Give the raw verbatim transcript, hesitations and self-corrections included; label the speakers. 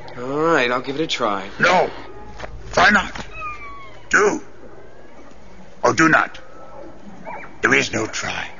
Speaker 1: All right, I'll give it a try.
Speaker 2: No. Try not. Do. Or do not. There is no try.